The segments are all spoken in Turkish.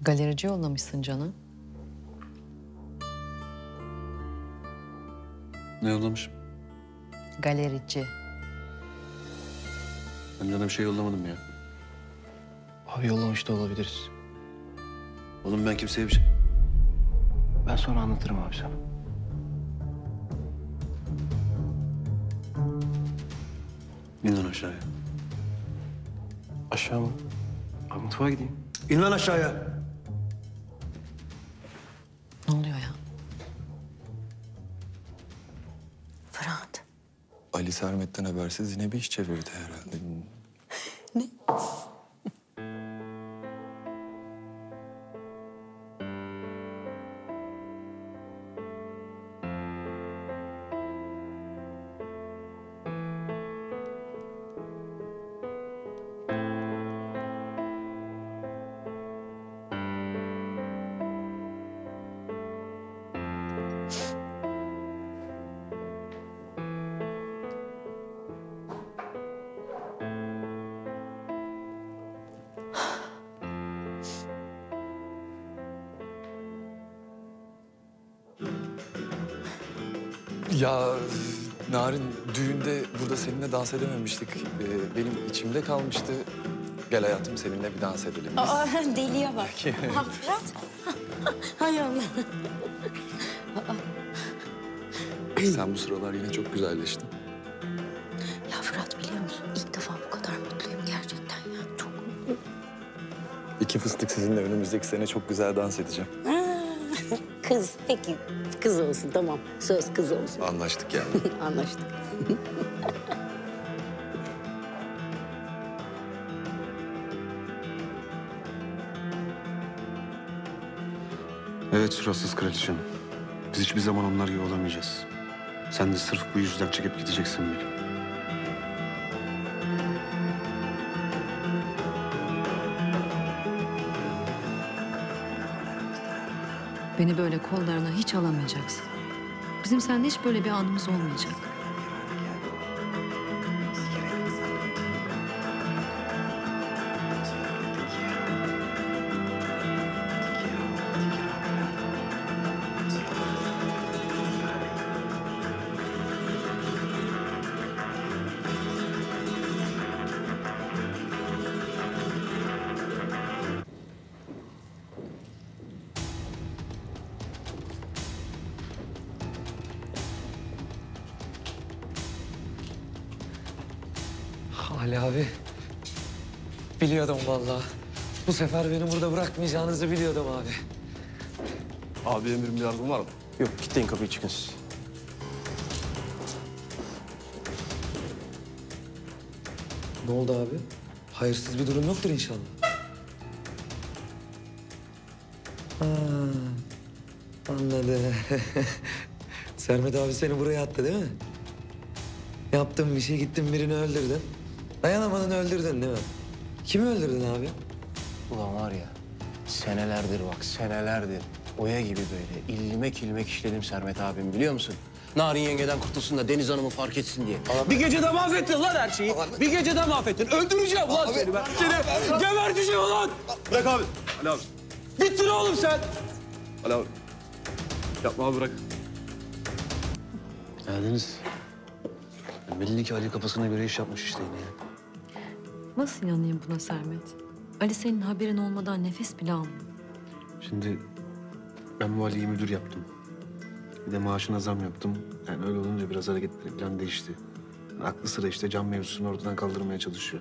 Galerici yollamışsın Can'a. Ne yollamışım? Galerici. Ben Can'a bir şey yollamadım ya. Abi yollamış da olabiliriz. Oğlum ben kimseye bir şey... Ben sonra anlatırım abi sana. İn lan aşağıya. Aşağı mı? Abi mutfağa gideyim. İn lan aşağıya. Ne oluyor ya? Fırat. Ali Sermet'ten habersiz yine bir iş çevirdi herhalde. Ne? Ya Narin, düğünde burada seninle dans edememiştik. Benim içimde kalmıştı. Gel hayatım, seninle bir dans edelim biz. Aa, deliye bak. Ha, Fırat. Hay Allah. Sen bu sıralar yine çok güzelleştin. Ya Fırat, biliyor musun? İlk defa bu kadar mutluyum gerçekten ya. Çok mutluyum. İki fıstık sizinle önümüzdeki sene çok güzel dans edeceğim. Kız, peki. Kız olsun, tamam. Söz kız olsun. Anlaştık yani. Anlaştık. Evet suratsız kraliçem. Biz hiçbir zaman onlar gibi olamayacağız. Sen de sırf bu yüzden çekip gideceksin bir gün. Beni böyle kollarına hiç alamayacaksın. Bizim seninle hiç böyle bir anımız olmayacak. Ali abi, biliyordum vallahi. Bu sefer beni burada bırakmayacağınızı biliyordum abi. Abi emrim bir yardım var mı? Yok, kilitleyin kapıyı, çıkın siz. Ne oldu abi? Hayırsız bir durum yoktur inşallah. Ha, anladım. Sermet abi seni buraya attı değil mi? Yaptın bir şey, gittin birini öldürdün. Dayanamadın, öldürdün değil mi? Kimi öldürdün abi? Ulan var ya, senelerdir bak, senelerdir oya gibi böyle ilmek ilmek işledim Sermet abim, biliyor musun? Narin yengeden kurtulsun da Deniz Hanım'ı fark etsin diye. Bir gecede mahvettin lan her şeyi. Bir gecede mahvettin. Öldüreceğim lan seni ben. Seni geberteceğim ulan. Bırak abi. Ali abi. Bittin oğlum sen. Ali abi. Yapma abi, bırak. Ya Deniz. Belli ki Ali kafasına göre iş yapmış işte yine ya. Nasıl inanayım buna Sermet? Ali senin haberin olmadan nefes bile almıyor. Şimdi ben bu Ali'yi müdür yaptım. Bir de maaşına zam yaptım. Yani öyle olunca biraz hareketleri falan değişti. Aklı sıra işte can mevzusunu ortadan kaldırmaya çalışıyor.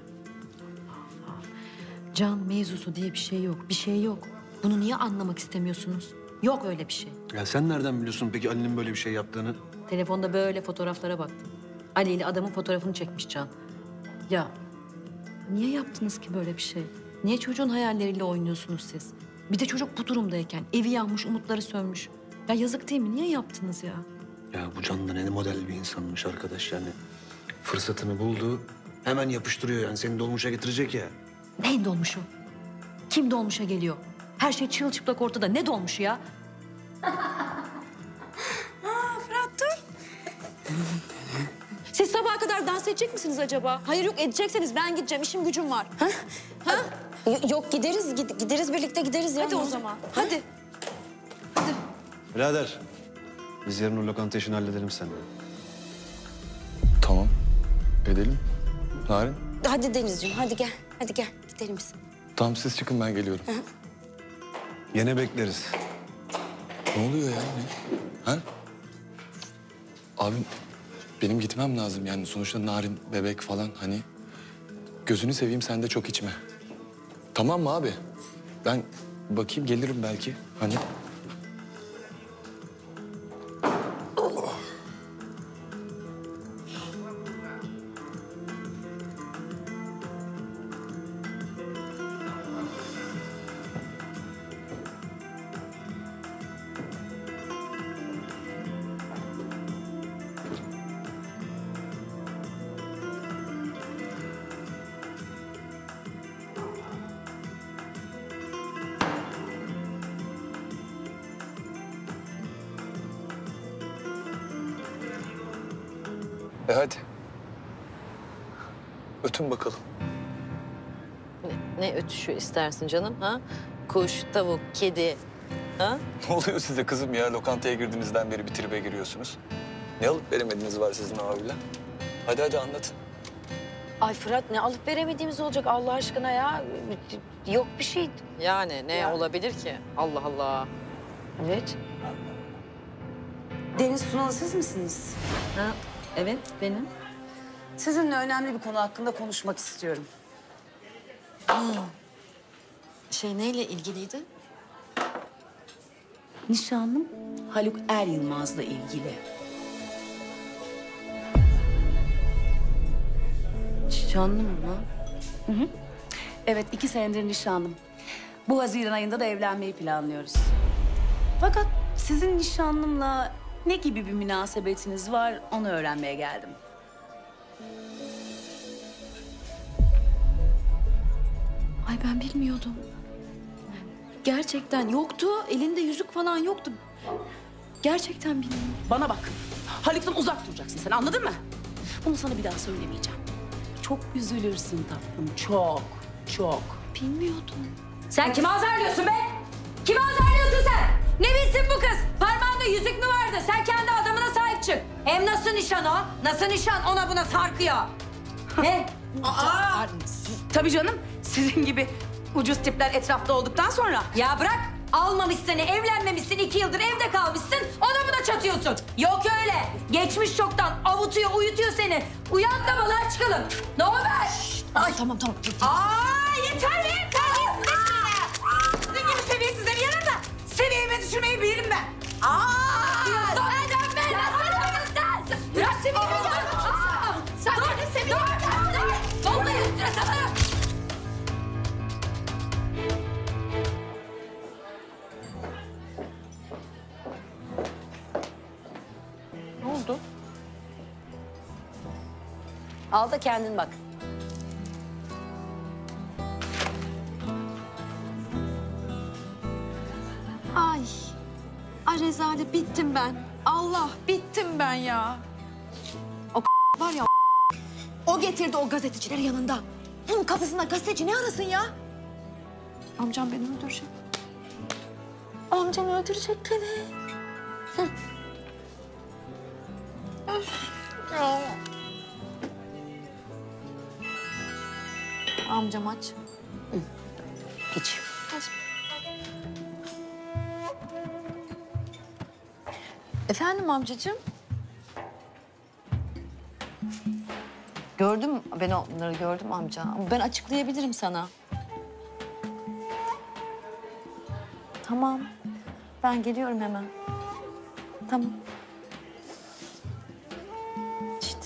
Can mevzusu diye bir şey yok. Bir şey yok. Bunu niye anlamak istemiyorsunuz? Yok öyle bir şey. Ya sen nereden biliyorsun peki Ali'nin böyle bir şey yaptığını? Telefonda böyle fotoğraflara baktım. Ali ile adamın fotoğrafını çekmiş Can. Ya niye yaptınız ki böyle bir şey? Niye çocuğun hayalleriyle oynuyorsunuz siz? Bir de çocuk bu durumdayken evi yanmış, umutları sönmüş. Ya yazık değil mi? Niye yaptınız ya? Ya bu Can da ne model bir insanmış arkadaş yani. Fırsatını buldu, hemen yapıştırıyor yani seni dolmuşa getirecek ya. Ne dolmuşu? Kim dolmuşa geliyor? Her şey çırılçıplak ortada. Ne dolmuşu ya? Fırat dur. Siz sabaha kadar dans edecek misiniz acaba? Hayır yok, edecekseniz ben gideceğim. İşim gücüm var. Ha? Yok gideriz, gideriz birlikte gideriz ya. Hadi o zaman. Hadi. Birader, biz yarın o lokanta işini halledelim seninle. Tamam. Edelim. Narin. Hadi Denizciğim, hadi gel. Hadi gel, gidelim biz. Tamam siz çıkın ben geliyorum. Yine bekleriz. Ne oluyor ya? Ne? Ha? Abim benim gitmem lazım yani sonuçta Narin bebek falan hani. Gözünü seveyim sen de çok içme. Tamam mı abi? Ben bakayım gelirim belki hani. Hadi. Ötün bakalım. Ne ötüşü istersin canım ha? Kuş, tavuk, kedi. Ha? Ne oluyor size kızım ya? Lokantaya girdiğinizden beri bir tribe giriyorsunuz. Ne alıp veremediğiniz var sizin abiyle? Hadi anlatın. Ay Fırat ne alıp veremediğimiz olacak Allah aşkına ya. Yok bir şey. Yani ne olabilir ki? Allah Allah. Evet. Deniz Sunalı siz misiniz? Ha, evet benim. Sizinle önemli bir konu hakkında konuşmak istiyorum. Neyle ilgiliydi? Nişanlım Haluk Er Yılmaz'la ilgili. Nişanlım mı? Evet, 2 senedir nişanlım. Bu Haziran ayında da evlenmeyi planlıyoruz. Fakat sizin nişanlımla ne gibi bir münasebetiniz var onu öğrenmeye geldim. Ay ben bilmiyordum. Gerçekten yoktu. Elinde yüzük falan yoktu. Gerçekten bilmiyorum. Bana bak, Haluk'tan uzak duracaksın sen anladın mı? Bunu sana bir daha söylemeyeceğim. Çok üzülürsün tatlım, çok. Bilmiyordum. Sen kimi azarlıyorsun be? Kimi azarlıyorsun sen? Ne bilsin bu kız? Parmağında yüzük mü vardı? Sen kendi adamına sahip çık. Hem nasıl nişan o? Nasıl nişan ona buna sarkıyor? He? Tabii canım, sizin gibi ucuz tipler etrafta olduktan sonra... Ya bırak. Almamış seni, evlenmemişsin, 2 yıldır evde kalmışsın. Ona buna çatıyorsun. Yok öyle. Geçmiş çoktan avutuyor, uyutuyor seni. Uyan da balığa çıkalım. Ne haber? Ay tamam. Yeter be! Sizin gibi seviyesizlerin yanında seviyeme düşürmeyi bilirim ben. Sen be! Sen! Bırak seviyemi ya! Sen beni seviyorsun. Dur! Vallahi üstüne sana! Ne oldu? Al da kendin bak. Ay rezalet bittim ben. Allah bittim ben ya. O var ya o getirdi o gazetecileri yanında. Bunun kapısında gazeteci ne arasın ya? Amcam beni öldürecek. Amcam öldürecek beni. Amcam aç. Hiç. Efendim amcacığım? Gördüm, ben onları gördüm amca. Ama ben açıklayabilirim sana. Tamam. Ben geliyorum hemen. Tamam. İşte.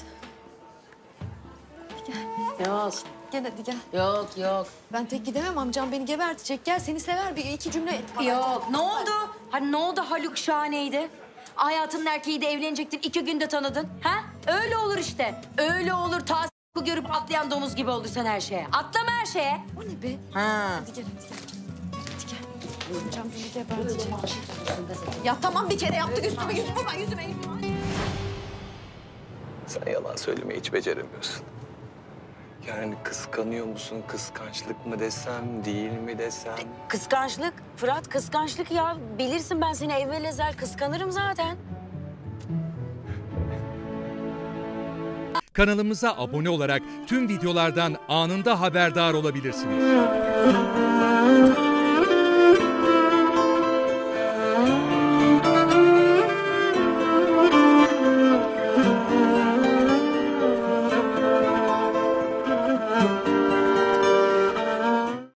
Hadi gel. Yok. Gel hadi gel. Yok. Ben tek gidemem, amcam beni gebertecek. Gel seni sever, bir iki cümle et falan. Yok. Ne oldu? Hani ne oldu Haluk şahaneydi? Hayatının erkeği de evlenecektin, 2 günde tanıdın. Ha? Öyle olur işte. Öyle olur. Ta görüp atlayan domuz gibi oldun sen her şeye. Atlama her şeye. O ne be? Ha. Hadi gel. Hadi gel. Amcam beni gebertecek. Ya tamam bir kere yaptık üstüme yüzüme vurma yüzüme. Sen yalan söylemeyi hiç beceremiyorsun. Yani kıskanıyor musun? Kıskançlık mı desem, değil mi desem? Kıskançlık Fırat, kıskançlık ya. Bilirsin ben seni evvel ezel kıskanırım zaten. Kanalımıza abone olarak tüm videolardan anında haberdar olabilirsiniz.